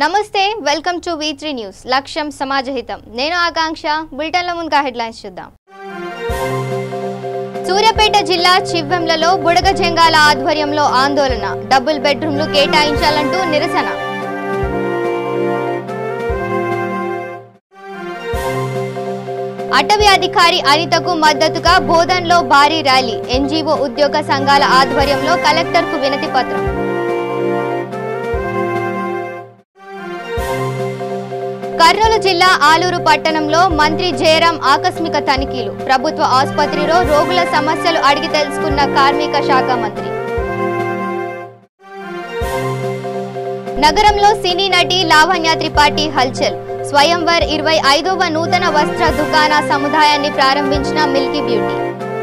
నమస్తే welcome to V3 news లక్ష్యం సమాజహితం నేను ఆకాంక్ష బులెటిన్ల ముందుగా హెడ్లైన్స్ చూద్దాం సూర్యాపేట జిల్లా చివ్వెంలలో బుడగ జంగాల ఆధ్వర్యంలో ఆందోళన డబుల్ బెడ్రూమ్లు కేటాయించాలంటూ నిరసన అటవీ అధికారి అనితకు మద్దతుగా బోధన్లో భారీ ర్యాలీ ఎన్జీఓ ఉద్యోగ సంఘాల ఆధ్వర్యంలో కలెక్టర్కు వినతి పత్రం కర్నూలు జిల్లా ఆలూరు పట్టణంలో మంత్రి జయరాం ఆకస్మిక తనిఖీలు ప్రభుత్వ ఆసుపత్రిలో రోగుల సమస్యలు అడిగి తెలుసుకున్న కార్మిక శాఖ మంత్రి నగరంలో సినీ నటి లావణ్య త్రిపాఠి హల్చల్ స్వయంవర్ 25వ నూతన వస్త్ర దుకాణ సముదాయాన్ని ప్రారంభించిన మిల్కీ బ్యూటీ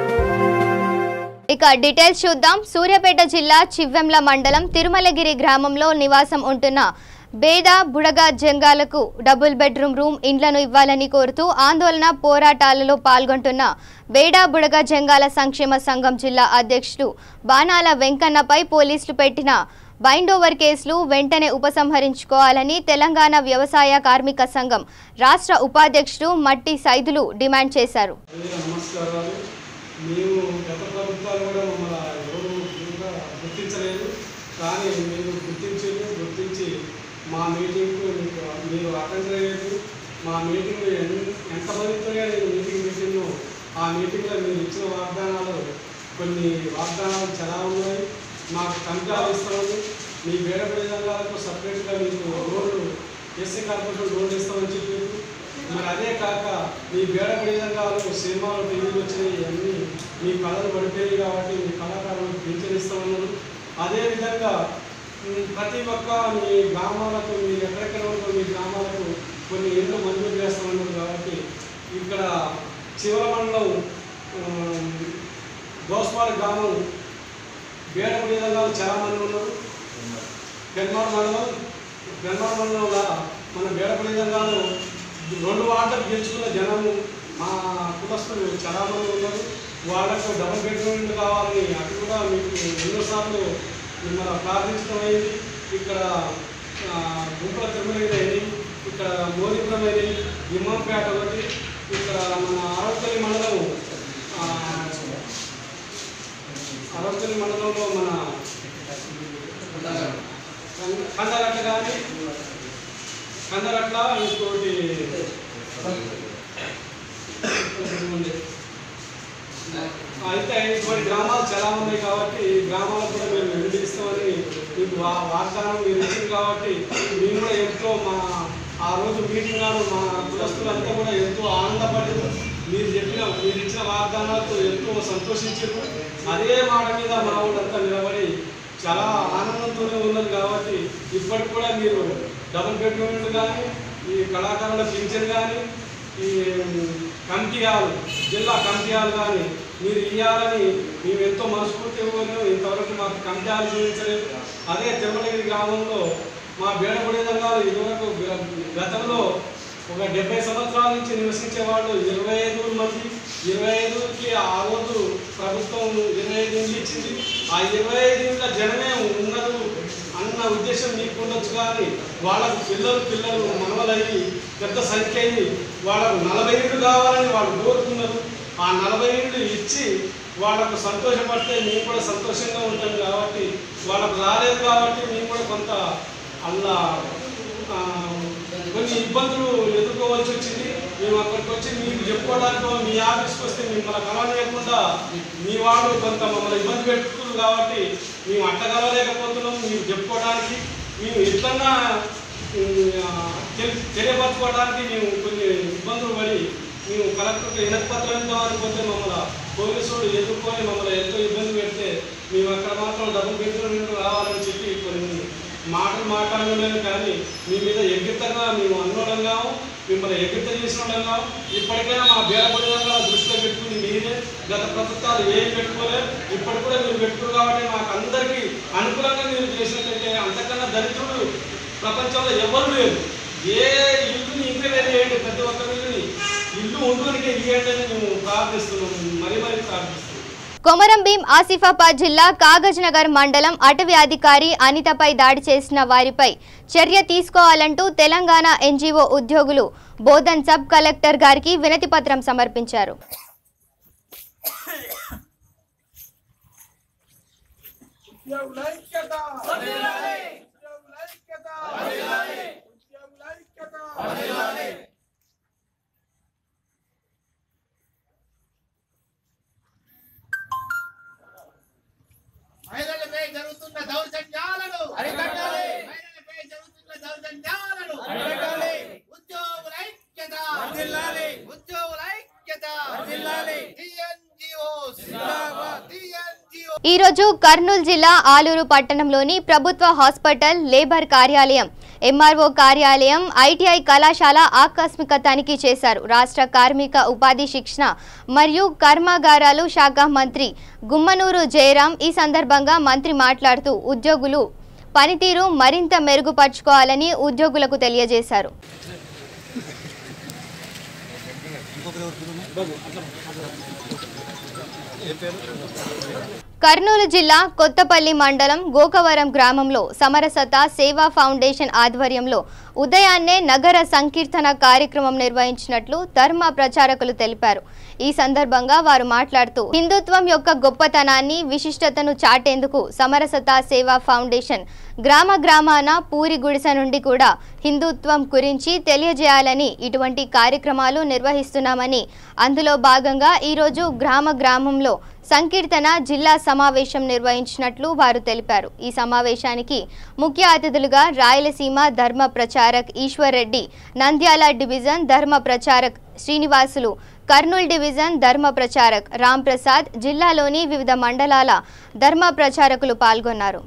ఇక డీటెయిల్స్ చూద్దాం సూర్యాపేట జిల్లా చివ్వెంల మండలం తిరుమలగిరి గ్రామంలో నివాసం ఉంటున్న బేద బుడగ జంగాలకు డబుల్ బెడ్రూమ్ రూమ్ ఇండ్లను ఇవ్వాలని కోరుతూ ఆందోళన పోరాటాలలో పాల్గొంటున్న బేడ బుడగ జంగాల సంక్షేమ సంఘం జిల్లా అధ్యక్షుడు బాణాల వెంకన్నపై పోలీసులు పెట్టిన బైండోవర్ కేసులు వెంటనే ఉపసంహరించుకోవాలని తెలంగాణ వ్యవసాయ కార్మిక సంఘం రాష్ట్ర ఉపాధ్యక్షుడు మట్టి సైదులు డిమాండ్ చేశారు. మా మీటింగ్కు మీరు అటెండ్ అయ్యేది మా మీటింగ్ ఎంతమందితో నేను మీటింగ్ ఆ మీటింగ్లో మీరు ఇచ్చిన వాగ్దానాలు కొన్ని వాగ్దానాలు చాలా ఉన్నాయి. మాకు కంకాలు ఇస్తామని మీ బేడపడి రంగాలకు సపరేట్గా మీకు రోడ్లు ఎస్సీ కార్పొరేషన్ రోడ్లు ఇస్తామని చెప్పారు. మరి అదే కాక మీ బేడపడి రంగాలు సినిమాలు టీవీలు వచ్చినాయి అన్నీ మీ కళలు పడిపోయాయి కాబట్టి మీ కళాకారులకు పింఛన్ ఇస్తామన్నారు. అదేవిధంగా ప్రతి ఒక్క మీ గ్రామాలకు మీరు ఎక్కడెక్కడ ఉందో మీ గ్రామాలకు కొన్ని ఇళ్ళు మంజూరు చేస్తామన్నారు. కాబట్టి ఇక్కడ చివరి మండలం దోస్పాడు గ్రామం బేడపడి రంగాలు చాలామంది ఉన్నారు. పెన్మార్ మండలంలో మన బేడపడి రంగాలు 2 వార్డులకు గెలుచుకున్న జనము మా కులస్తులు చాలామంది ఉన్నారు. వాళ్ళకు డబుల్ బెడ్రూమ్ కావాలని అటు కూడా మీకు ఎన్నోసార్లు మిమ్మల్ని ప్రార్థించడం అయింది. ఇక్కడ గుంపుల తిరుమలగిరి అయింది, ఇక్కడ మోదీపురం అయింది, ఇమ్మంపేట ఒకటి, ఇక్కడ మన అరవపల్లి మండలంలో మన కందగట్ట కానీ కందగట్ల ఇంకోటి అయితే ఇటువంటి గ్రామాలు చాలా ఉన్నాయి. కాబట్టి ఈ గ్రామాలకు కూడా మేము వినిపిస్తామని మీకు వాగ్దానం మీరు ఇచ్చింది. కాబట్టి మేము కూడా ఎంతో ఆ రోజు మీటింగ్ నాడు మా కులస్తులంతా కూడా ఎంతో ఆనందపడ్డారు. మీరు ఇచ్చిన వాగ్దానాలతో ఎంతో సంతోషించారు. అదే మాట మీద మా ఊళ్ళంతా నిలబడి చాలా ఆనందంతోనే ఉన్నది. కాబట్టి ఇప్పటికి కూడా మీరు డబుల్ బెడ్రూమ్లు కానీ ఈ కళాకారుల పింఛన్ కానీ ఈ కమిటీ హాల్ జిల్లా కమిటీ హాల్ కానీ మీరు ఇవ్వాలని మేము ఎంతో మనస్ఫూర్తి ఇవ్వలేము. ఇంతవరకు మాకు కమిటీ హాల్ చూపించలేదు. అదే తిరుమలగిరి గ్రామంలో మా బేడపడి రంగాలు ఇదివరకు గతంలో ఒక 70 సంవత్సరాల నుంచి నివసించే వాళ్ళు 25 మంది. 25కి ఆ రోజు ప్రభుత్వం 25 ఇండ్లు ఇచ్చింది. ఆ 25 ఇండ్ల జనమే ఉన్నది అన్న ఉద్దేశం మీకు ఉండొచ్చు. కానీ వాళ్ళకు పిల్లలు మనవలయ్యి పెద్ద సంఖ్య అయింది. వాళ్ళకు 40 ఇండ్లు కావాలని వాళ్ళు కోరుతున్నారు. ఆ 40 ఇండ్లు ఇచ్చి వాళ్ళకు సంతోషపడితే మేము కూడా సంతోషంగా ఉంటాం. కాబట్టి వాళ్ళకు రాలేదు కాబట్టి మేము కూడా కొంత అలా కొన్ని ఇబ్బందులు ఎదుర్కోవాల్సి వచ్చింది. మేము అక్కడికి వచ్చి మీకు చెప్పుకోవడానికి మీ ఆఫీస్కి వస్తే మిమ్మల్ని కలవలేకుండా మీ వాళ్ళు కొంత మమ్మల్ని ఇబ్బంది పెట్టుకున్నారు. కాబట్టి మేము అట్టగలలేకపోతున్నాం. మీరు చెప్పుకోవడానికి మేము ఎట్లన్నా తెలియపరచుకోవడానికి మేము కొన్ని ఇబ్బందులు పడి మేము కలెక్టర్కి వినతిపత్రం ఇద్దామని పోతే మమ్మల్ని పోలీసులు ఎదుర్కొని మమ్మల్ని ఎంతో ఇబ్బంది పెడితే మేము అక్కడ మాత్రం డబుల్ బెడ్రూమ్ రావాలని చెప్పి కొన్ని మాటలు మాట్లాడలేము. కానీ మీ మీద ఎగ్గితంగా మేము అన్నోడంగా మిమ్మల్ని ఎగ్గిత చేసినోడంగా ఇప్పటికైనా మా బేడపడిగా దృష్టిలో పెట్టుకుని మీరే గత ప్రభుత్వాలు ఏం పెట్టుకోలేదు. ఇప్పటికి కూడా మీరు పెట్టుకోరు. కాబట్టి మాకు అందరికీ అనుకూలంగా మీరు చేసినట్లయితే అంతకన్నా దరిద్రుడు ప్రపంచంలో ఎవరు లేరు. ఏ ఇల్లుని ఇంక్రిమెంట్ చేయండి, ప్రతి ఒక్క ఇల్లుని ఇల్లు ఉండడానికి ఇవ్వండి అని మేము ప్రార్థిస్తున్నాము. మరీ ప్రార్థిస్తున్నాం. కొమరంభీం ఆసిఫాబాద్ జిల్లా కాగజ్నగర్ మండలం అటవీ అధికారి అనితపై దాడి చేసిన వారిపై చర్య తీసుకోవాలంటూ తెలంగాణ ఎన్జీఓ ఉద్యోగులు బోధన్ సబ్ కలెక్టర్ గారికి వినతిపత్రం సమర్పించారు. మహిళలపై జరుగుతున్న దౌర్జన్యాలను అరికట్టాలి. మహిళలపై జరుగుతున్న దౌర్జన్యాలను అరికట్టాలి. ఉద్యోగుల ఐక్యత వర్ధిల్లాలి. ఉద్యోగుల ఐక్యత వర్ధిల్లాలి. టీఎన్జీఓస్ జిందాబాద్. టీఎన్జీఓ ఈ రోజు కర్నూలు జిల్లా ఆలూరు పట్టణంలోని ప్రభుత్వ హాస్పిటల్, లేబర్ కార్యాలయం, ఎంఆర్ఓ కార్యాలయం, ఐటీఐ కళాశాల ఆకస్మిక తనిఖీ చేశారు. రాష్ట్ర కార్మిక ఉపాధి శిక్షణ మరియు కర్మాగారాలు శాఖ మంత్రి గుమ్మనూరు జయరాం ఈ సందర్భంగా మంత్రి మాట్లాడుతూ ఉద్యోగులు పనితీరు మరింత మెరుగుపరుచుకోవాలని ఉద్యోగులకు తెలియజేశారు. కర్నూలు జిల్లా కొత్తపల్లి మండలం గోకవరం గ్రామంలో సమరసత సేవా ఫౌండేషన్ ఆధ్వర్యంలో ఉదయాన్నే నగర సంకీర్తన కార్యక్రమం నిర్వహించినట్లు ధర్మ ప్రచారకులు తెలిపారు. ఈ సందర్భంగా వారు మాట్లాడుతూ హిందుత్వం యొక్క గొప్పతనాన్ని, విశిష్టతను చాటేందుకు సమరసత సేవా ఫౌండేషన్ గ్రామాన పూరి గుడిసె నుండి కూడా హిందుత్వం గురించి తెలియజేయాలని ఇటువంటి కార్యక్రమాలు నిర్వహిస్తున్నామని, అందులో భాగంగా ఈరోజు గ్రామంలో సంకీర్తన జిల్లా సమావేశం నిర్వహించినట్లు వారు తెలిపారు. ఈ సమావేశానికి ముఖ్య అతిథులుగా రాయలసీమ ధర్మ ప్రచారక్ ఈశ్వర్ రెడ్డి, నంద్యాల డివిజన్ ధర్మ ప్రచారక్ శ్రీనివాసులు, కర్నూలు డివిజన్ ధర్మ ప్రచారక్ రామ్ ప్రసాద్, జిల్లాలోని వివిధ మండలాల ధర్మ ప్రచారకులు పాల్గొన్నారు.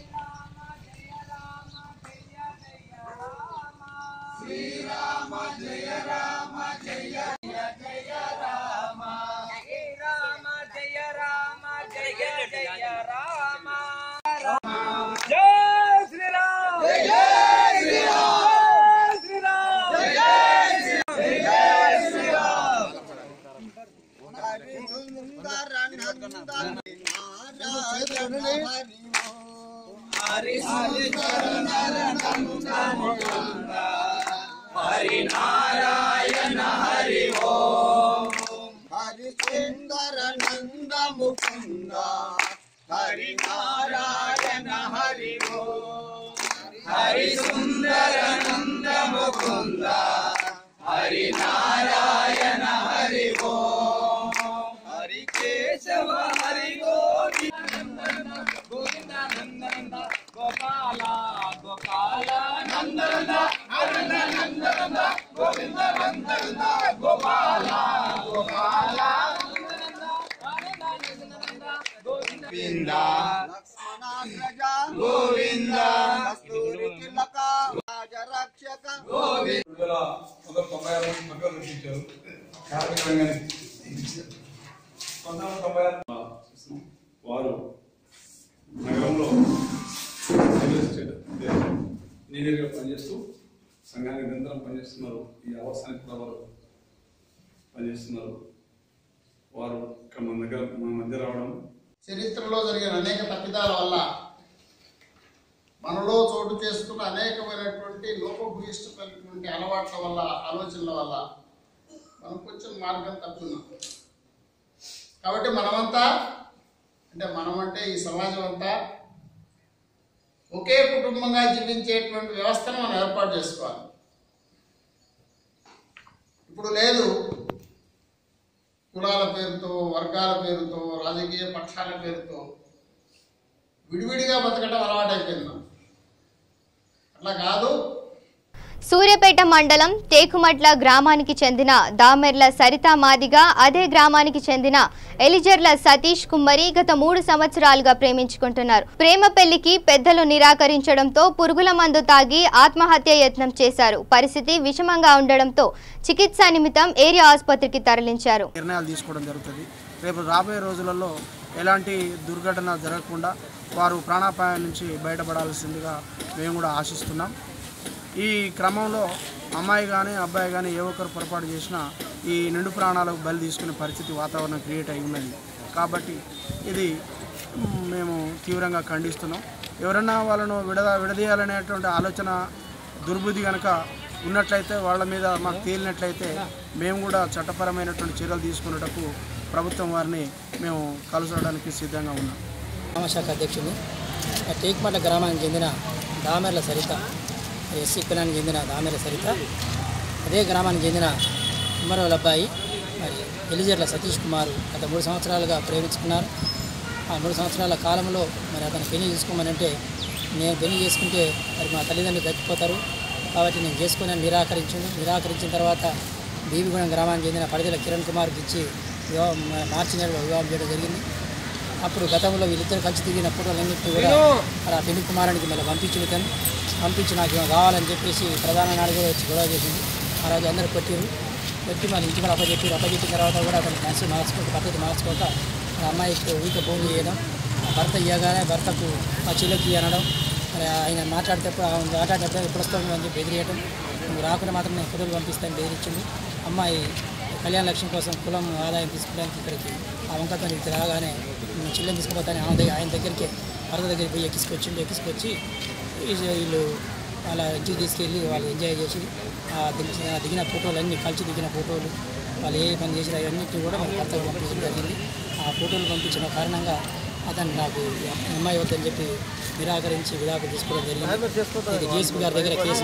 హరి నారాయణ హరి ఓం హరి సుందర నంద ముకుంద హరి నారాయణ హరి ఓం హరి సుందర నంద ముకుంద హరి నారాయణ హరి ఓం హరి కేశవ హరి గోవింద గోవింద నందనంద గోపాల గోపాల నందనంద ఆనంద నందనంద గోవింద నందనంద గోపాల గోపాల నందనంద ఆనంద నందనంద గోవింద లక్ష్మణాగ్రజ గోవింద కస్తూరి తిలక రాజరక్షక గోవింద 1996 మగ్గం రచించారు. కార్మిక రంగానికి 1996 వారు నగరంలో ఇంజనీర్గా పనిచేస్తూ సంఘానికి నిరంతరం పనిచేస్తున్నారు. ఈ అవసరానికి కూడా వారు పనిచేస్తున్నారు. వారు ఇక్కడ మన మధ్య రావడం, చరిత్రలో జరిగిన అనేక తప్పిదాల వల్ల మనలో చోటు చేసుకున్న అనేకమైనటువంటి లోపభూయిష్టమైనటువంటి అలవాట్ల వల్ల, ఆలోచనల వల్ల మనం కొంచెం మార్గం తప్పున్నాం. కాబట్టి మనమంటే ఈ సమాజం అంతా ఒకే కుటుంబంగా జీవించేటువంటి వ్యవస్థను మనం ఏర్పాటు చేసుకోవాలి. ఇప్పుడు లేదు, కులాల పేరుతో, వర్గాల పేరుతో, రాజకీయ పక్షాల పేరుతో విడివిడిగా బతకడం అలవాటైపోయింది. అట్లా కాదు. సూర్యాపేట మండలం టేకుమట్ల గ్రామానికి చెందిన దామెర్ల సరితా మాదిగా, అదే గ్రామానికి చెందిన ఎలిజర్ల సతీష్ కుమ్మరి గత 3 సంవత్సరాలుగా ప్రేమించుకుంటున్నారు. ప్రేమ పెళ్లికి పెద్దలు నిరాకరించడంతో పురుగుల మందు తాగి ఆత్మహత్య యత్నం చేశారు. పరిస్థితి విషమంగా ఉండడంతో చికిత్స నిమిత్తం ఏరియా ఆసుపత్రికి తరలించారు. నిర్ణయాలు తీసుకోవడం జరుగుతుంది. రేపు రాబోయే రోజులలో ఎలాంటి దుర్ఘటన జరగకుండా వారు ప్రాణాపాయం నుంచి బయటపడాల్సిందిగా మేము కూడా ఆశిస్తున్నాం. ఈ క్రమంలో అమ్మాయి కానీ అబ్బాయి కానీ ఏ ఒక్కరు పొరపాటు చేసినా ఈ నిండు ప్రాణాలకు బలి తీసుకునే పరిస్థితి వాతావరణం క్రియేట్ అయి ఉన్నది. కాబట్టి ఇది మేము తీవ్రంగా ఖండిస్తున్నాం. ఎవరన్నా వాళ్ళను విడదీయాలనేటువంటి ఆలోచన దుర్బుద్ధి కనుక ఉన్నట్లయితే వాళ్ళ మీద మాకు తేలినట్లయితే మేము కూడా చట్టపరమైనటువంటి చర్యలు తీసుకునేటకు ప్రభుత్వం వారిని మేము కలుసడానికి సిద్ధంగా ఉన్నాం. గ్రామశాఖ అధ్యక్షుని టేక్మట్ల గ్రామానికి చెందిన దామెర్ల సరిత, ఎస్సీ కులానికి చెందిన దామెర్ల సరిత, అదే గ్రామానికి చెందిన కుమ్మరోళ్ళ అబ్బాయి మరి ఎలిజర్ల సతీష్ కుమార్ గత 3 సంవత్సరాలుగా ప్రేమించుకున్నారు. ఆ 3 సంవత్సరాల కాలంలో మరి అతను పెళ్లి చేసుకోమని అంటే నేను పెళ్లి చేసుకుంటే మరి మా తల్లిదండ్రులు చచ్చిపోతారు కాబట్టి నేను చేసుకుని నిరాకరించిన తర్వాత బీబీగూడెం గ్రామానికి చెందిన పడిదల కిరణ్ కుమార్కి ఇచ్చి మార్చి నెలలో వివాహం చేయడం జరిగింది. అప్పుడు గతంలో వీళ్ళిద్దరు కలిసి తిరిగిన ఫోటోలన్నింటినీ కూడా మరి ఆ పెళ్లి కుమారానికి మళ్ళీ పంపించి నాకు కావాలని చెప్పేసి ప్రధాన నాడు కూడా వచ్చి గొడవ చేసింది. ఆ రోజు అందరూ కొట్టి మన ఇంటి కూడా అప్పచెప్పిన తర్వాత కూడా అతను పద్ధతి మార్చుకోక అమ్మాయికి ఊరికే ఫోన్ చేయడం, భర్త ఇవ్వగానే భర్తకు మా చెల్లెకి అనడం, మరి ఆయన మాట్లాడేటప్పుడు ఎప్పుడు వస్తాను అని చెప్పి బెదిరియడం, నువ్వు రాకుండా మాత్రం నేను ఫోటోలు పంపిస్తాను బెదిరించింది. అమ్మాయి కళ్యాణ లక్ష్యం కోసం కులం ఆదాయం తీసుకోవడానికి ఇక్కడికి ఆ వంకతో ఇక్కడికి రాగానే నేను చెల్లెని తీసుకుపోతాను ఆయన దగ్గరికి భర్త దగ్గరికి పోయి ఎక్కించుకొచ్చి వీళ్ళు వాళ్ళ ఇంటికి తీసుకెళ్ళి వాళ్ళు ఎంజాయ్ చేసి దిగిన ఫోటోలు అన్నీ కలిసి దిగిన ఫోటోలు వాళ్ళు ఏ పని చేసినా అవన్నింటినీ కూడా మరి భర్తకు పంపించడం జరిగింది. ఆ ఫోటోలు పంపించిన కారణంగా అతను నాకు అమ్మాయి వద్దని చెప్పి నిరాకరించి విడాకులు తీసుకోవడం జరిగింది. ఇది జేసీపీ గారి దగ్గర కేసు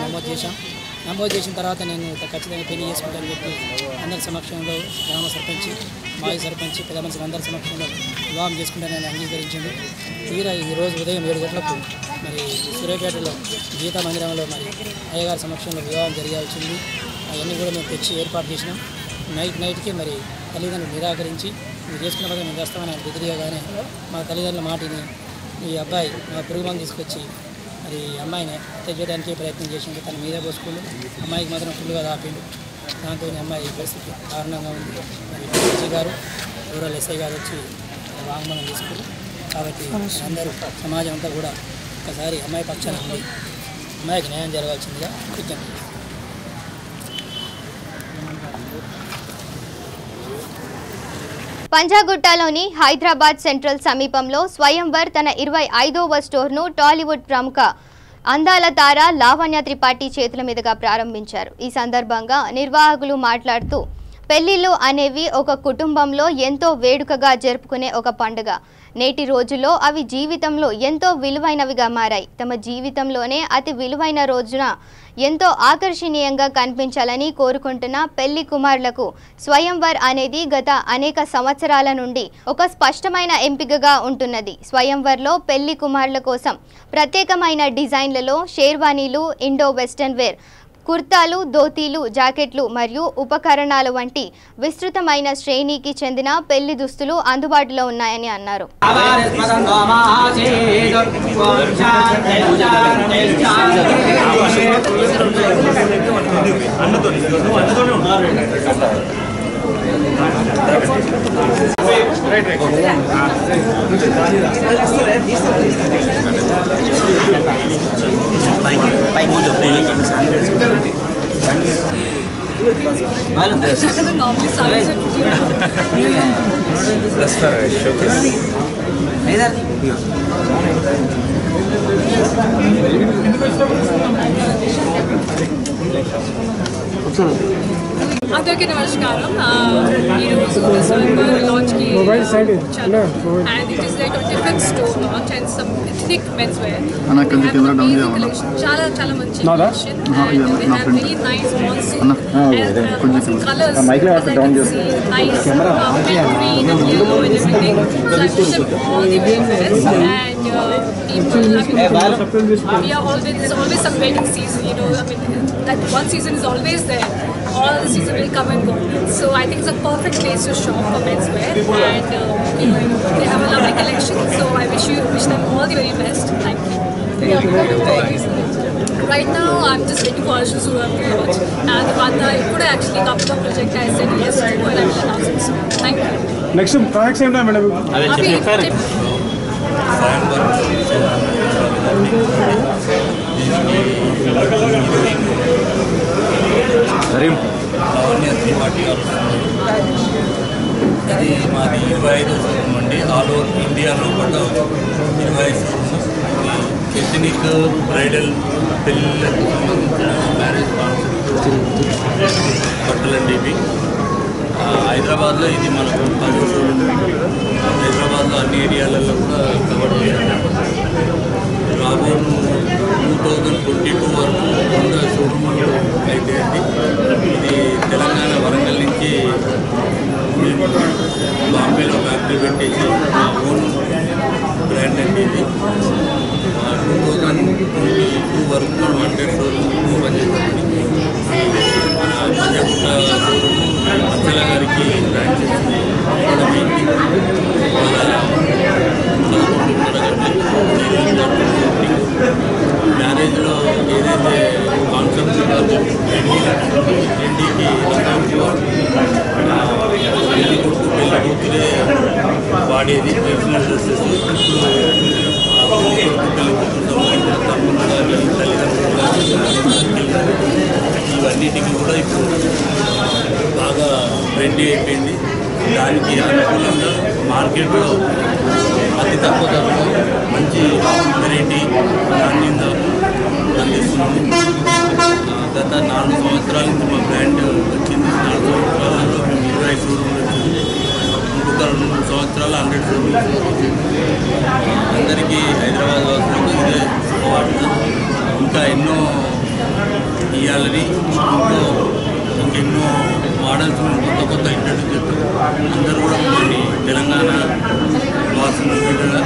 నమోదు చేసిన తర్వాత నేను ఖచ్చితంగా పెళ్లి చేసుకుంటానని చెప్పి అందరి సమక్షంలో గ్రామ సర్పంచ్, మాజీ సర్పంచ్, పెద్ద మనుషులు అందరి సమక్షంలో వివాహం చేసుకుంటానని అంగీకరించింది. తీరా ఈరోజు ఉదయం 7 గంటలకు మరి సూర్యాపేటలో గీతా మందిరంలో మరి అయ్యగారి సమక్షంలో వివాహం జరగాల్సింది. అవన్నీ కూడా మేము తెచ్చి ఏర్పాటు చేసినాం. నైట్కి మరి తల్లిదండ్రులు నిరాకరించి మీరు చేసుకున్న పదవి మేము చేస్తామని బెదిరియగానే మా తల్లిదండ్రుల మాటిని ఈ అబ్బాయి మా పురుగుమని తీసుకొచ్చి మరి అమ్మాయిని హత్య చేయడానికి ప్రయత్నం చేసింది. తన మీద పోసుకుంటూ అమ్మాయికి మాత్రం ఫుల్గా తాపిండు. దాంతో అమ్మాయి పరిస్థితి దారుణంగా ఉంది. మరి ఎస్ఐ గారు రూరల్ ఎస్ఐ గారు వచ్చి వాంగ్మూలం తీసుకున్నారు. కాబట్టి అందరూ సమాజం అంతా కూడా ఒకసారి అమ్మాయి పక్షాన ఉంది, అమ్మాయికి న్యాయం జరగాల్సిందిగా విజ్ఞప్తి. పంజాగుట్టలోని హైదరాబాద్ సెంట్రల్ సమీపంలో స్వయంవర్ తన 25వ స్టోర్ను టాలీవుడ్ ప్రముఖ అందాల తార లావణ్య త్రిపాఠి చేతుల మీదుగా ప్రారంభించారు. ఈ సందర్భంగా నిర్వాహకులు మాట్లాడుతూ పెళ్లిళ్ళు అనేవి ఒక కుటుంబంలో ఎంతో వేడుకగా జరుపుకునే ఒక పండుగ. నేటి రోజుల్లో అవి జీవితంలో ఎంతో విలువైనవిగా మారాయి. తమ జీవితంలోనే అతి విలువైన రోజున ఎంతో ఆకర్షణీయంగా కనిపించాలని కోరుకుంటున్న పెళ్లి కుమారులకు స్వయంవర్ అనేది గత అనేక సంవత్సరాల నుండి ఒక స్పష్టమైన ఎంపికగా ఉంటున్నది. స్వయంవర్లో పెళ్లి కుమారుల కోసం ప్రత్యేకమైన డిజైన్లలో షేర్వానీలు, ఇండో వెస్టర్న్ వేర్, కుర్తాలు, ధోతీలు, జాకెట్లు మరియు ఉపకరణాలు వంటి విస్తృతమైన శ్రేణికి చెందిన పెళ్లి దుస్తులు అందుబాటులో ఉన్నాయని అన్నారు. అందరికీ నమస్కారం. ఈరోజు స్వయంవర్ లాంచ్కి and it is like different store launch and some ethnic men's wear. చాలా చాలా మంచి collection and very nice monsoon colours, nice green and yellow and everything. So I wish them all the very best and people, we are always, there's always some waiting season, you know, I mean that one season is always there, all the season will come and go, so I think it's a perfect place to shop for menswear and you know, they have a lovely collection, so I wish them all the very best. Thank you. Right now I'm just waiting for Arjun Surabhi launch and Vanda Ippude actually Kappa project I said yes to and I will announce it soon. Thank you. Next project same time madam. అది మాది 25 showroom అండి. All over ఇండియాలో కూడా 25 showroom. Ethnic bridal పెళ్ళిళ్ళకు సంబంధించిన marriage concept బట్టలండి ఇవి. హైదరాబాద్లో ఇది మనకు 10 షోరూమ్. హైదరాబాద్లో అన్ని ఏరియాలలో కూడా కవర్ చేయాలి. రాబోను 2022 వరకు 100 షోరూమ్లు అయితే అండి. ఇది తెలంగాణ వరంగల్ నుంచి బాంబేలో ఫ్యాక్టరీ పెట్టేసి మా ఓన్ బ్రాండ్ అండి ఇది. 2022 వరకు 100 షోరూమ్ పనిచేస్తుంది. మన పంజగుట్ట మచ్చల గారికి బ్రాంచెస్ ఇవ్వడం అయింది. మ్యారేజ్లో ఏదైతే కాన్సెప్ట్ ఇంటికి పెళ్లి కొడుకు పెళ్లి కూతురే వాడేది ట్రెడిషనల్ డ్రెస్సెస్. పెళ్లి కూతురు సంబంధించిన తమ్ముడు కానీ తల్లిదండ్రులు కానీ ఇవన్నిటికీ కూడా ఇప్పుడు బాగా ట్రెండీ అయిపోయింది. దానికి అనుకూలంగా మార్కెట్లో అతి తక్కువ ధరలో మంచి వెరైటీ నాణ్యంగా అందిస్తున్నాము. గత 4 సంవత్సరాల నుంచి మా బ్రాండ్ వచ్చింది. 4 సంవత్సరాలలో మేము 20 షోరూమ్లు వచ్చింది. ఇంకొక 2 సంవత్సరాలు 100 షోరూమ్లు అందరికీ హైదరాబాద్ వాసులకు ఇదే శుభవార్త. ఇంకా ఎన్నో ఇవ్వాలని ఇంకెన్నో మోడల్స్ కొత్త ఇంట్రడ్యూస్ చేస్తాం. అందరూ కూడా కొన్ని తెలంగాణ వాసులు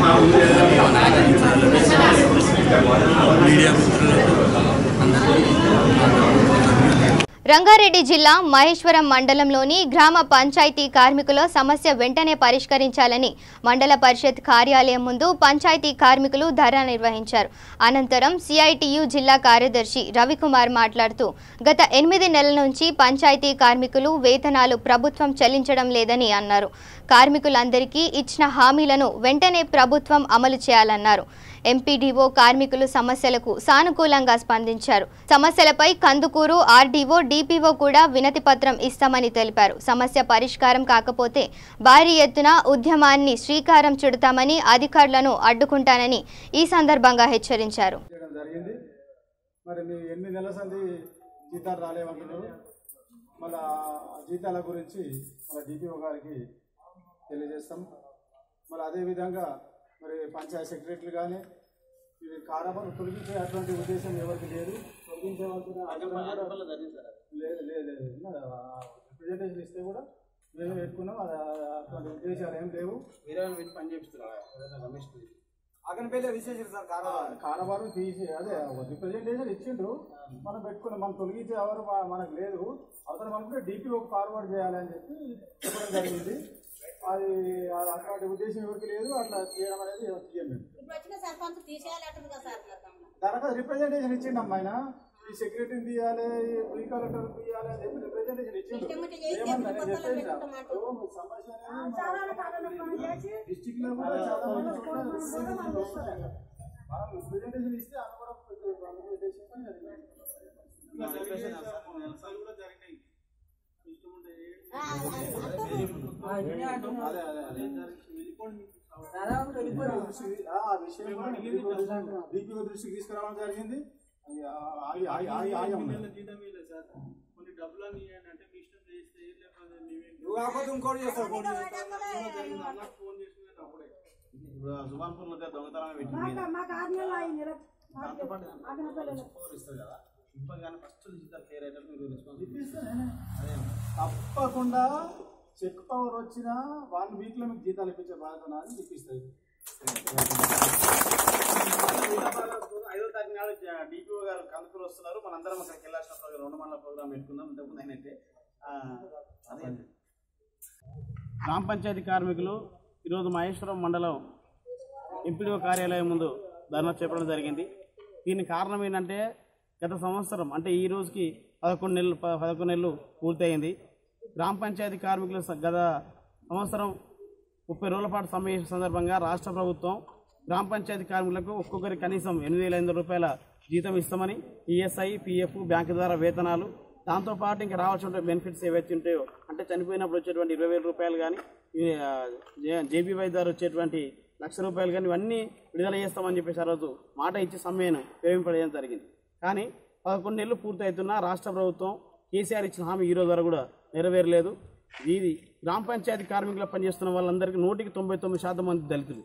మీడియా మిత్రులకు అందరికీ రంగారెడ్డి జిల్లా మహేశ్వరం మండలంలోని గ్రామ పంచాయతీ కార్మికుల సమస్య వెంటనే పరిష్కరించాలని మండల పరిషత్ కార్యాలయం ముందు పంచాయతీ కార్మికులు ధర్నా నిర్వహించారు. అనంతరం సిఐటియు జిల్లా కార్యదర్శి రవికుమార్ మాట్లాడుతూ గత 8 నెలల నుంచి పంచాయతీ కార్మికులు వేతనాలు ప్రభుత్వం చెల్లించడం లేదని అన్నారు. కార్మికులందరికీ ఇచ్చిన హామీలను వెంటనే ప్రభుత్వం అమలు చేయాలన్నారు. ఎంపీడీఓ కార్మికులు సమస్యలకు సానుకూలంగా స్పందించారు. సమస్యలపై కందుకూరు ఆర్డీఓ డిపిఓ కూడా వినతి పత్రం ఇస్తామని తెలిపారు. సమస్య పరిష్కారం కాకపోతే భారీ ఎత్తున ఉద్యమాన్ని శ్రీకారం చుడతామని అధికారులను అడ్డుకుంటానని ఈ సందర్భంగా హెచ్చరించారు. మరి మీ 8 నెలల సంది జీతాలు రాలేమంటున్నారు. మళ్ళా జీతాల గురించి మన డిపిఓ గారికి తెలియజేస్తాం. మరి అదేవిధంగా మరి పంచాయతీ సెక్రటరీలు కానీ ఇది కారబారు తొలగించే అటువంటి ఉద్దేశం ఎవరికి లేదు. తొలగించవలసిన లేదు లేదు రిప్రజెంటేషన్ ఇస్తే కూడా మేము పెట్టుకున్నాం. అటువంటి ఉద్దేశాలు ఏం లేవు. వేరే పెట్టి పని చేపిస్తున్నారు. రమేష్ అక్కడిపైతే విశేషం సార్ కారబారు తీసి అదే రిప్రజెంటేషన్ ఇచ్చిండ్రు. మనం పెట్టుకున్నాం. మనం తొలగించే ఎవరు మనకు లేదు. అవసరం అనుకుంటే డిపిఓకి ఫార్వర్డ్ చేయాలని చెప్పి చెప్పడం జరిగింది. అది అటువంటి ఉద్దేశం ఎవరికి లేదు. అట్లా చేయడం అనేది తీయండి. దరఖాస్తు రిప్రజెంటేషన్ ఇచ్చిండు అమ్మాయిన ఈ సెక్రటరీని తీయాలి, ఈ కలెక్టర్ తీయాలి అని చెప్పి రిప్రజెంటేషన్ ఇచ్చిండు. ఏమన్నా నేను చెప్పేసి సమస్య అనేది డిస్టిక్ లో కూడా చాలా మంది మనం రిప్రజెంటేషన్ ఇస్తే అనుకోవడం డిపిఓ దృష్టికి తీసుకురావడం జరిగింది. ఇంకోటి చేస్తారు. సుభాన్పూర్ మధ్య దొంగతనం పెట్టి తప్పకుండా చెక్ పవర్ వచ్చిన 1 వీక్ లో మీకు జీతాలు ఇప్పించే బాధ్యత అని ఇప్పిస్తాయి. 5వ తారీఖు నాడు డిపిఓ గారు కందుకూరు వస్తున్నారు. మనందరం అక్కడికి వెళ్ళాల్సిన 2 మండల ప్రోగ్రామ్ పెట్టుకుందాం. ఇంతకుముందు అయినట్టే అదే గ్రామ పంచాయతీ కార్మికులు ఈరోజు మహేశ్వరం మండలం ఎంపీడీఓ కార్యాలయం ముందు ధర్నా చేపట్టడం జరిగింది. దీనికి కారణం ఏంటంటే గత సంవత్సరం అంటే ఈ రోజుకి 11 నెలలు పూర్తయింది. గ్రామ పంచాయతీ కార్మికులు గత సంవత్సరం 30 రోజుల పాటు సమ్మె సందర్భంగా రాష్ట్ర ప్రభుత్వం గ్రామ పంచాయతీ కార్మికులకు ఒక్కొక్కరికి కనీసం 8,500 రూపాయల జీతం ఇస్తామని ఈఎస్ఐ, పిఎఫ్, బ్యాంకు ద్వారా వేతనాలు దాంతోపాటు ఇంకా రావాల్సిన బెనిఫిట్స్ ఏవైతే ఉంటాయో అంటే చనిపోయినప్పుడు వచ్చేటువంటి 20,000 రూపాయలు కానీ జేబీవై ద్వారా వచ్చేటువంటి ₹1,00,000 కానీ ఇవన్నీ విడుదల చేస్తామని చెప్పేసి ఆ రోజు మాట ఇచ్చి సమ్మెను విరమింపజేయడం జరిగింది. కానీ 11 నెలలు పూర్తవుతున్నా రాష్ట్ర ప్రభుత్వం కేసీఆర్ ఇచ్చిన హామీ ఈ రోజు వరకు కూడా నెరవేరలేదు. ఇది గ్రామ పంచాయతీ కార్మికులు పనిచేస్తున్న వాళ్ళందరికీ 99% మంది దళితులు.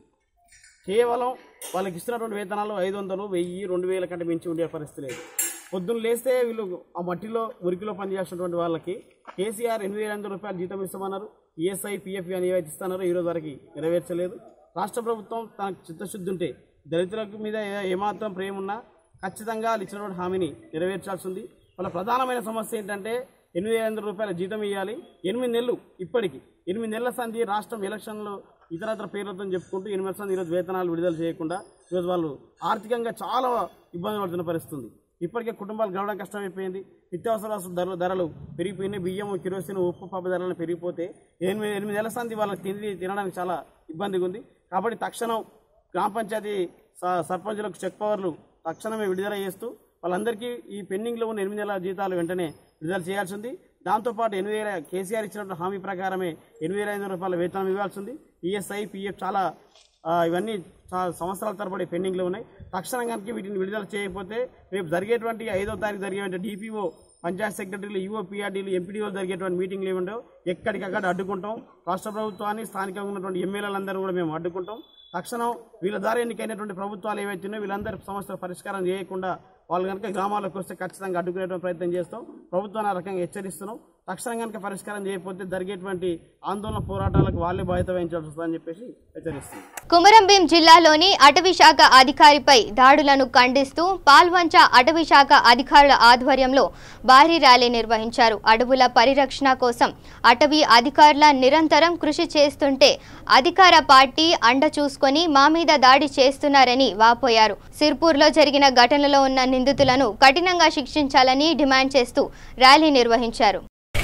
కేవలం వాళ్ళకి ఇస్తున్నటువంటి వేతనాలు 500, 1000, 2000 కంటే మించి ఉండే పరిస్థితి లేదు. పొద్దున్న లేస్తే వీళ్ళు ఆ మట్టిలో మురికిలో పనిచేస్తున్నటువంటి వాళ్ళకి కేసీఆర్ 8,500 రూపాయలు జీతం ఇస్తామన్నారు. ఈఎస్ఐ, పిఎఫ్ అని ఏవైతే ఇస్తున్నారో ఈ రోజు వరకు నెరవేర్చలేదు. రాష్ట్ర ప్రభుత్వం తనకు చిత్తశుద్ధి ఉంటే దళితుల మీద ఏమాత్రం ప్రేమ ఉన్నా ఖచ్చితంగా వాళ్ళు ఇచ్చినటువంటి హామీని నెరవేర్చాల్సి ఉంది. వాళ్ళ ప్రధానమైన సమస్య ఏంటంటే 8,500 రూపాయల జీతం ఇవ్వాలి. 8 నెలలు ఇప్పటికి 8 నెలల సంధి రాష్ట్రం ఎలక్షన్లో ఇతరత్ర పేర్లతో చెప్పుకుంటూ 8 నెలల సంధి ఈరోజు వేతనాలు విడుదల చేయకుండా ఈరోజు వాళ్ళు ఆర్థికంగా చాలా ఇబ్బంది పడుతున్న పరిస్థితి ఉంది. ఇప్పటికే కుటుంబాలు గడవడం కష్టమైపోయింది. నిత్యావసర ధరలు పెరిగిపోయినాయి. బియ్యం, కిరోసిన్, ఉప్పు, పప్పు ధరలను పెరిగిపోతే 8 నెలల సంధి వాళ్ళకి తినడానికి చాలా ఇబ్బందిగా ఉంది. కాబట్టి తక్షణం గ్రామ పంచాయతీ సర్పంచులకు చెక్ పవర్లు తక్షణమే విడుదల చేస్తూ వాళ్ళందరికీ ఈ పెండింగ్లో ఉన్న 8 నెలల జీతాలు వెంటనే విడుదల చేయాల్సి ఉంది. దాంతోపాటు 8,000 కేసీఆర్ ఇచ్చినటువంటి హామీ ప్రకారమే 8,500 రూపాయల వేతనం ఇవ్వాల్సి ఉంది. ఈఎస్ఐ, పిఎఫ్ చాలా ఇవన్నీ చాలా సంవత్సరాల తరబడి పెండింగ్లో ఉన్నాయి. తక్షణం కనుక వీటిని విడుదల చేయకపోతే రేపు జరిగేటువంటి 5వ తారీఖు జరిగేటువంటి డిపిఓ, పంచాయత్ సెక్రటరీలు, యుఓ, పిఆర్డీలు, ఎంపీడీఓలు జరిగేటువంటి మీటింగ్లు ఏముండో ఎక్కడికక్కడ అడ్డుకుంటాం. రాష్ట్ర ప్రభుత్వాన్ని, స్థానికంగా ఉన్నటువంటి ఎమ్మెల్యేలందరూ కూడా మేము అడ్డుకుంటాం. తక్షణం వీళ్ళ ద్వారా ఎన్నికైనటువంటి ప్రభుత్వాలు ఏవైతే ఉన్నాయో వీళ్ళందరి సమస్యల పరిష్కారం చేయకుండా వాళ్ళు కనుక గ్రామాలకు వస్తే ఖచ్చితంగా అడ్డుకునేటువంటి ప్రయత్నం చేస్తాం. ప్రభుత్వాన్ని ఆ రకంగా హెచ్చరిస్తున్నాం. తక్షణం కనుక పరిష్కారం చేయకపోతే జరిగేటువంటి ఆందోళన పోరాటాలకు వాళ్ళే బాధ్యత వహించాల్సి వస్తుందని చెప్పేసి హెచ్చరిస్తుంది. కొమరంభీం జిల్లాలోని అటవీ శాఖ అధికారిపై దాడులను ఖండిస్తూ పాల్వంచ అటవీ శాఖ అధికారుల ఆధ్వర్యంలో భారీ ర్యాలీ నిర్వహించారు. అడవుల పరిరక్షణ కోసం అటవీ అధికారుల నిరంతరం కృషి చేస్తుంటే అధికార పార్టీ అండ చూసుకొని మా మీద దాడి చేస్తున్నారని వాపోయారు. సిర్పూర్లో జరిగిన ఘటనలో ఉన్న నిందితులను కఠినంగా శిక్షించాలని డిమాండ్ చేస్తూ ర్యాలీ నిర్వహించారు.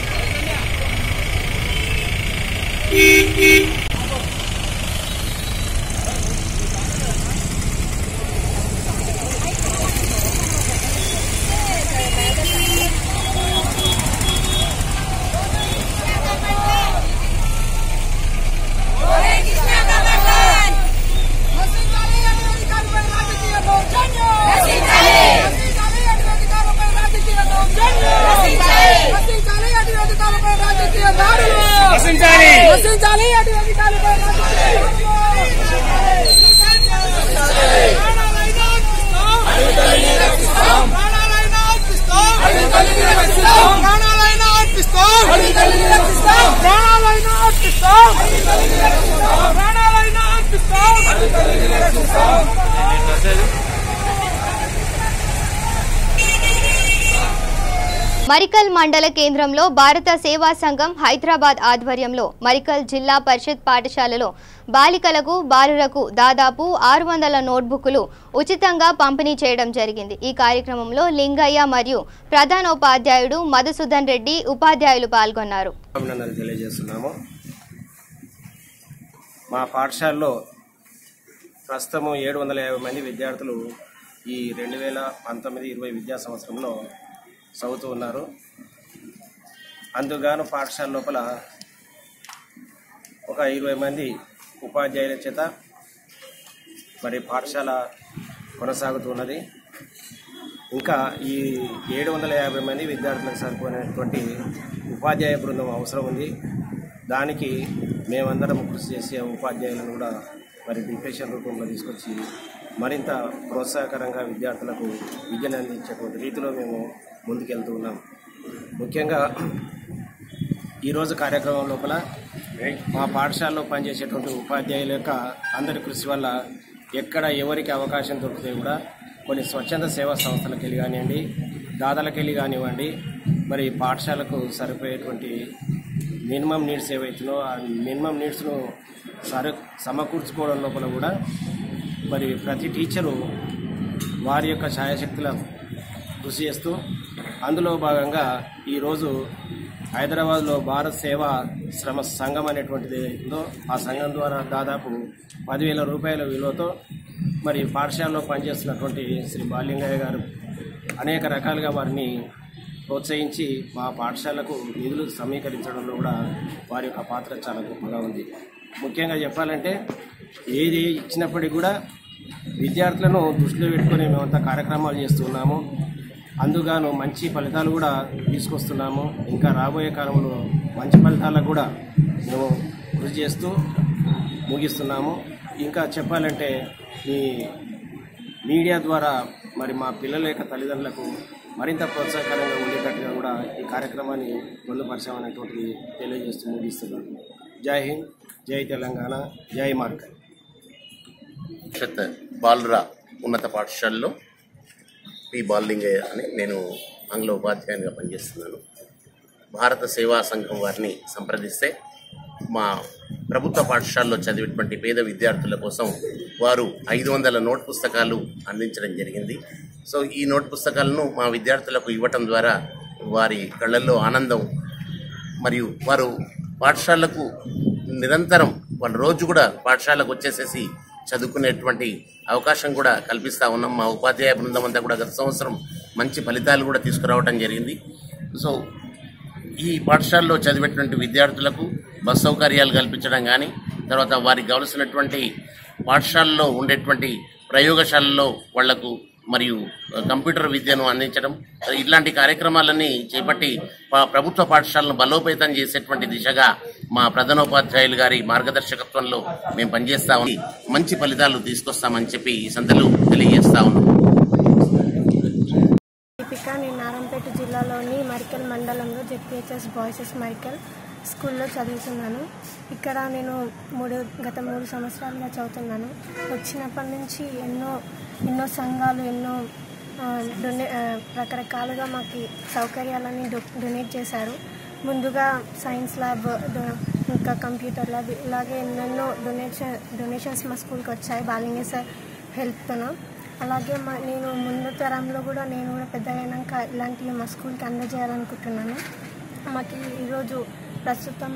మరికల్ మండల కేంద్రంలో భారత సేవా సంఘం హైదరాబాద్ ఆధ్వర్యంలో మరికల్ జిల్లా పరిషత్ పాఠశాలలో బాలికలకు, బాలురకు దాదాపు 600 నోట్బుక్లు ఉచితంగా పంపిణీ చేయడం జరిగింది. ఈ కార్యక్రమంలో లింగయ్య మరియు ప్రధానోపాధ్యాయుడు మధుసూదన్ రెడ్డి ఉపాధ్యాయులు పాల్గొన్నారు. తెలియజేస్తున్నాము. మా పాఠశాలలో ప్రస్తుతం 750 మంది విద్యార్థులు ఈ 2019-20 విద్యా సంవత్సరంలో చదువుతూ ఉన్నారు. అందుగాను పాఠశాల లోపల ఒక 20 మంది ఉపాధ్యాయుల చేత మరి పాఠశాల కొనసాగుతున్నది. ఇంకా ఈ 750 మంది విద్యార్థులకు సరిపోయినటువంటి ఉపాధ్యాయ బృందం అవసరం ఉంది. దానికి మేమందరం కృషి చేసే ఉపాధ్యాయులను కూడా మరి డిప్యూటేషన్ రూపంలో తీసుకొచ్చి మరింత ప్రోత్సాహకరంగా విద్యార్థులకు విద్యను అందించేటువంటి రీతిలో మేము ముందుకెళ్తూ ఉన్నాం. ముఖ్యంగా ఈరోజు కార్యక్రమం లోపల మా పాఠశాలలో పనిచేసేటువంటి ఉపాధ్యాయుల యొక్క అందరి కృషి వల్ల ఎక్కడ ఎవరికి అవకాశం దొరికితే కూడా కొన్ని స్వచ్ఛంద సేవా సంస్థలకు వెళ్ళి కానివ్వండి, దాదాలకు వెళ్ళి కానివ్వండి, మరి పాఠశాలకు సరిపోయేటువంటి మినిమం నీడ్స్ ఏవైతున్నాయో ఆ మినిమం నీడ్స్ను సమకూర్చుకోవడం లోపల కూడా మరి ప్రతి టీచరు వారి యొక్క ఛాయాశక్తుల కృషి చేస్తూ అందులో భాగంగా ఈరోజు హైదరాబాద్లో భారత్ సేవా శ్రమ సంఘం అనేటువంటిది ఉందో ఆ సంఘం ద్వారా దాదాపు 10,000 రూపాయల విలువతో మరి పాఠశాలలో పనిచేస్తున్నటువంటి శ్రీ బాలింగయ్య గారు అనేక రకాలుగా వారిని ప్రోత్సహించి మా పాఠశాలకు నిధులు సమీకరించడంలో కూడా వారి యొక్క పాత్ర చాలా గొప్పగా ఉంది. ముఖ్యంగా చెప్పాలంటే ఏది ఇచ్చినప్పటికీ కూడా విద్యార్థులను దృష్టిలో పెట్టుకొని మేమంతా కార్యక్రమాలు చేస్తున్నాము. అందుగాను మంచి ఫలితాలు కూడా తీసుకొస్తున్నాము. ఇంకా రాబోయే కాలంలో మంచి ఫలితాలకు కూడా మేము కృషి చేస్తూ ముగిస్తున్నాము. ఇంకా చెప్పాలంటే ఈ మీడియా ద్వారా మరి మా పిల్లల యొక్క తల్లిదండ్రులకు మరింత ప్రోత్సాహకరంగా ఉండేటట్టుగా కూడా ఈ కార్యక్రమాన్ని పొందుపరచామనేటువంటి తెలియజేస్తూ ముగిస్తున్నాను. జై హింద్, జై తెలంగాణ, జై మార్కర్. బాలుర ఉన్నత పాఠశాలలో పి బాలలింగయ్య అని నేను ఆంగ్ల ఉపాధ్యాయునిగా పనిచేస్తున్నాను. భారత సేవా సంఘం వారిని సంప్రదిస్తే మా ప్రభుత్వ పాఠశాలలో చదివేటువంటి పేద విద్యార్థుల కోసం వారు 500 నోట్ పుస్తకాలు అందించడం జరిగింది. సో ఈ నోట్ పుస్తకాలను మా విద్యార్థులకు ఇవ్వటం ద్వారా వారి కళ్ళల్లో ఆనందం మరియు వారు పాఠశాలకు నిరంతరం వాళ్ళ రోజు కూడా పాఠశాలకు వచ్చేసేసి చదువుకునేటువంటి అవకాశం కూడా కల్పిస్తూ ఉన్నాం. మా ఉపాధ్యాయ బృందం అంతా కూడా గత సంవత్సరం మంచి ఫలితాలు కూడా తీసుకురావడం జరిగింది. సో ఈ పాఠశాలలో చదివేటువంటి విద్యార్థులకు బస్ సౌకర్యాలు కల్పించడం కానీ, తర్వాత వారికి కావలసినటువంటి పాఠశాలలో ఉండేటువంటి ప్రయోగశాలలో వాళ్లకు మరియు కంప్యూటర్ విద్యను అందించడం, ఇలాంటి కార్యక్రమాలన్నీ చేపట్టి ప్రభుత్వ పాఠశాలను బలోపేతం చేసేటువంటి దిశగా మా ప్రధానోపాధ్యాయులు గారి మార్గదర్శకత్వంలో మేము పనిచేస్తామని మంచి ఫలితాలు తీసుకొస్తామని చెప్పి ఈ సందర్భంలో తెలియజేస్తా ఉన్నాం. నేను నారాయణపేట జిల్లాలోని మరికల్ మండలంలో జెడ్పీహెచ్ఎస్ బాయ్సెస్ మరికల్ స్కూల్లో చదువుతున్నాను. ఇక్కడ నేను గత 3 సంవత్సరాలుగా చదువుతున్నాను. వచ్చినప్పటి నుంచి ఎన్నో సంఘాలు రకరకాలుగా మాకు సౌకర్యాలని డొనేట్ చేశారు. ముందుగా సైన్స్ ల్యాబ్, ఇంకా కంప్యూటర్ ల్యాబ్, ఇలాగే ఎన్నెన్నో డొనేషన్స్ మా స్కూల్కి వచ్చాయి బాలింగే సార్ హెల్ప్తో. అలాగే నేను ముందు తరంలో కూడా నేను కూడా పెద్దగా అయినాక ఇలాంటివి మా స్కూల్కి అందజేయాలనుకుంటున్నాను. మాకు ఈరోజు ప్రస్తుతం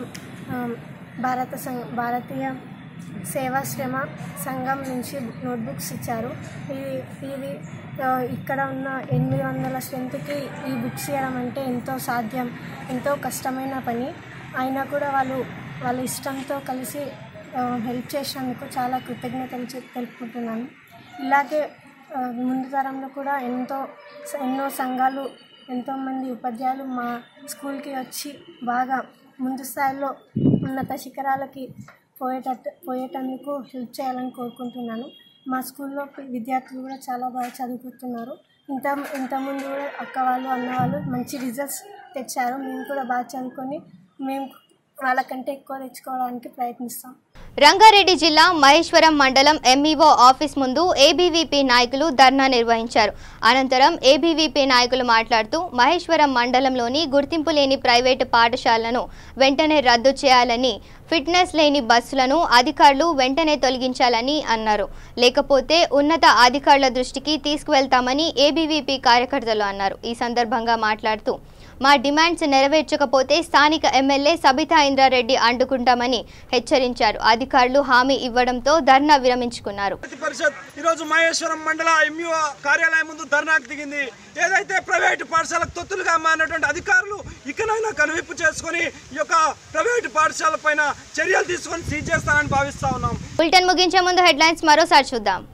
భారతీయ సేవాశ్రమ సంఘం నుంచి నోట్బుక్స్ ఇచ్చారు. ఇవి ఇక్కడ ఉన్న 800 స్ట్రెంత్కి ఈ బుక్స్ ఇవ్వడం అంటే ఎంతో కష్టమైన పని. అయినా కూడా వాళ్ళ ఇష్టంతో కలిసి హెల్ప్ చేసినందుకు చాలా కృతజ్ఞతలు తెలుపుకుంటున్నాను. ఇలాగే ముందు తరంలో కూడా ఎన్నో సంఘాలు, ఎంతోమంది ఉపాధ్యాయులు మా స్కూల్కి వచ్చి బాగా ముందు స్థాయిలో ఉన్నత శిఖరాలకి పోయేటందుకు హెల్ప్ చేయాలని కోరుకుంటున్నాను. మా స్కూల్లో విద్యార్థులు కూడా చాలా బాగా చదువుకుంటున్నారు. ఇంతకుముందు కూడా అక్క వాళ్ళు, అన్న వాళ్ళు మంచి రిజల్ట్స్ తెచ్చారు. మేము కూడా బాగా చదువుకొని మేము వాళ్ళకంటే ఎక్కువ తెచ్చుకోవడానికి ప్రయత్నిస్తాం. రంగారెడ్డి జిల్లా మహేశ్వరం మండలం ఎంఈఓ ఆఫీస్ ముందు ఏబీవీపీ నాయకులు ధర్నా నిర్వహించారు. అనంతరం ఏబీవీపీ నాయకులు మాట్లాడుతూ మహేశ్వరం మండలంలోని గుర్తింపు లేని ప్రైవేటు పాఠశాలను వెంటనే రద్దు చేయాలని, ఫిట్నెస్ లేని బస్సులను అధికారులు వెంటనే తొలగించాలని అన్నారు. లేకపోతే ఉన్నత అధికారుల దృష్టికి తీసుకువెళ్తామని ఏబీవీపీ కార్యకర్తలు అన్నారు. ఈ సందర్భంగా మాట్లాడుతూ మా డిమాండ్స్ నెరవేర్చకపోతే స్థానిక ఎమ్మెల్యే సబితా ఇంద్రారెడ్డి అడ్డుకుంటామని హెచ్చరించారు. అధికారులు హామీ ఇవ్వడంతో ధర్నా విరమించుకున్నారు. ఈరోజు మహేశ్వరం మండల ఎంఈఓ కార్యాలయం ముందు ధర్నాకు దిగింది. ఏదైతే ప్రైవేటు పాఠశాలకు తొత్తులుగా మారినటువంటి అధికారులు ఇకనైనా కనువిప్పు చేసుకుని ఈ యొక్క ప్రైవేటు పాఠశాల పైన చర్యలు తీసుకొని సీజ్ చేస్తానని భావిస్తా ఉన్నాం. బులెటిన్ ముగించే ముందు హెడ్లైన్స్ మరోసారి చూద్దాం.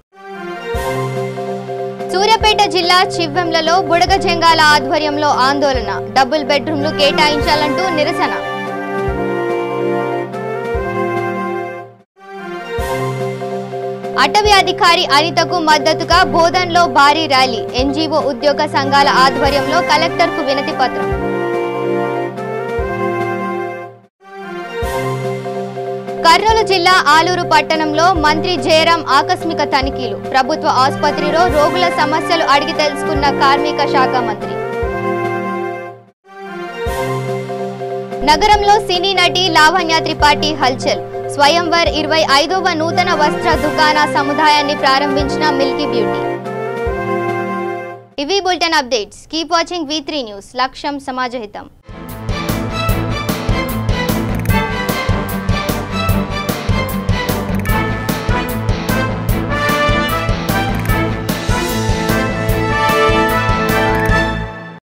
సూర్యాపేట జిల్లా చివ్వెంలలో బుడగ జంగాల ఆధ్వర్యంలో ఆందోళన, డబుల్ బెడ్రూమ్లు కేటాయించాలంటూ నిరసన. అటవీ అధికారి అనితకు మద్దతుగా బోధన్లో భారీ ర్యాలీ, ఎన్జీఓ ఉద్యోగ సంఘాల ఆధ్వర్యంలో కలెక్టర్కు వినతి పత్రం. కర్నూలు జిల్లా ఆలూరు పట్టణంలో మంత్రి జయరాం ఆకస్మిక తనిఖీలు, ప్రభుత్వ ఆసుపత్రిలో రోగుల సమస్యలు అడిగి తెలుసుకున్న కార్మిక శాఖ మంత్రి. నగరంలో సినీ నటి లావణ్య త్రిపాఠి హల్చల్, స్వయంవర్ 25వ నూతన వస్త్ర దుకాణ సముదాయాన్ని ప్రారంభించిన మిల్కీ బ్యూటీ. ఇవి bulletin updates. Keep watching V3 news. లక్ష్యం సమాజహితం.